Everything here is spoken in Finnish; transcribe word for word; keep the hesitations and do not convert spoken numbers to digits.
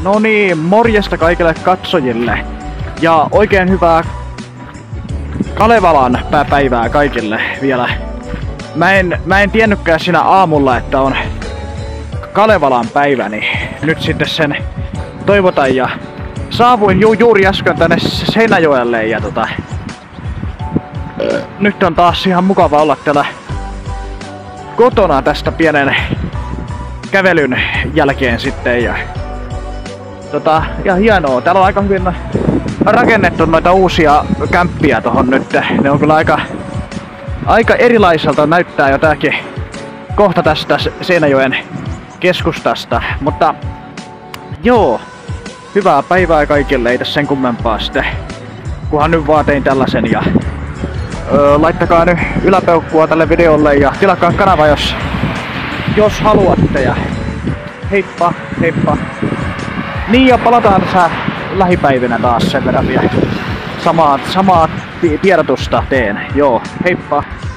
No niin, morjesta kaikille katsojille. Ja oikein hyvää Kalevalan päivää kaikille vielä. Mä en, mä en tiennytkään siinä aamulla, että on Kalevalan päivä, niin nyt sitten sen toivotan ja saavuin ju, juuri äsken tänne Seinäjoelle ja tota, nyt on taas ihan mukava olla täällä kotona tästä pienen kävelyn jälkeen sitten ja tota, ja hienoa. Täällä on aika hyvin rakennettu noita uusia kämppiä tohon nyt. Ne on kyllä aika, aika erilaiselta näyttää jo tääkin kohta tästä Seinäjoen keskustasta. Mutta joo, hyvää päivää kaikille, ei tässä sen kummempaa sitten. Kunhan nyt vaan tein tällaisen ja öö, laittakaa nyt yläpeukkua tälle videolle ja tilakaa kanava jos, jos haluatte. Ja heippa, heippa. Niin ja palataan tässä lähipäivinä taas sen verran vielä. Samaa, samaa tiedotusta teen. Joo, heippa.